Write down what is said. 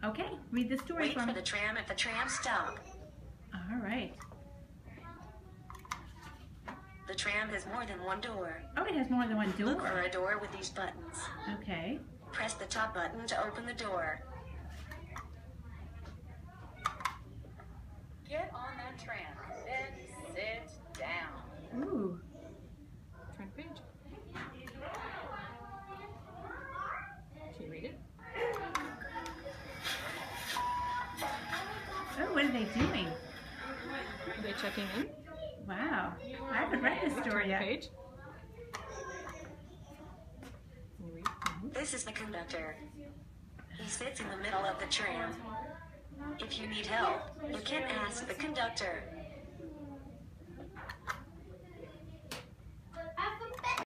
Okay, read the story Wait for the tram at the tram stop. All right. The tram has more than one door. Oh, it has more than one door. Look for a door with these buttons. Okay. Press the top button to open the door. Get on that tram, then sit down. Ooh. Turn the page. Can you read it? Oh, what are they doing? Are they checking in? Wow. I haven't read this story Turn the yet. page. Can you read? This is the conductor. He sits in the middle of the tram. If you need help, you can ask the conductor.